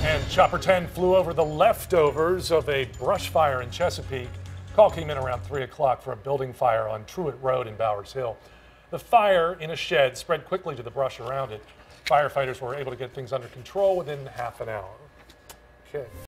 And Chopper 10 flew over the leftovers of a brush fire in Chesapeake. Call came in around 3 o'clock for a building fire on Truitt Road in Bowers Hill. The fire in a shed spread quickly to the brush around it. Firefighters were able to get things under control within half an hour. Okay.